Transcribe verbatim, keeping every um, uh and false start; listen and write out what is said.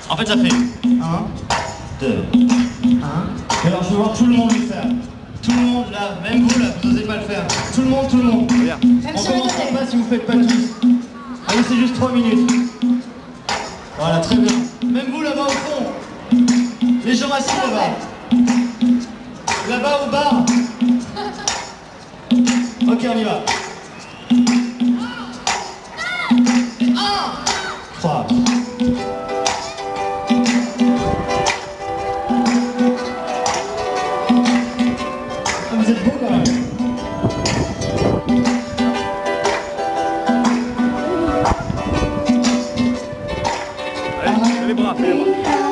En fait, ça fait un, deux, un. Et alors, je veux voir tout le monde le faire. Tout le monde là, même vous là, vous n'osez pas le faire. Tout le monde, tout le monde. Regarde. On commencera pas si vous faites pas tous. Allez, c'est juste trois minutes. Voilà, très bien. Même vous là-bas au fond. Les gens assis là-bas. Là-bas au bar. Ok, on y va. un, trois. Vous êtes beau quand même. Allez, fais les bras, fais les bras.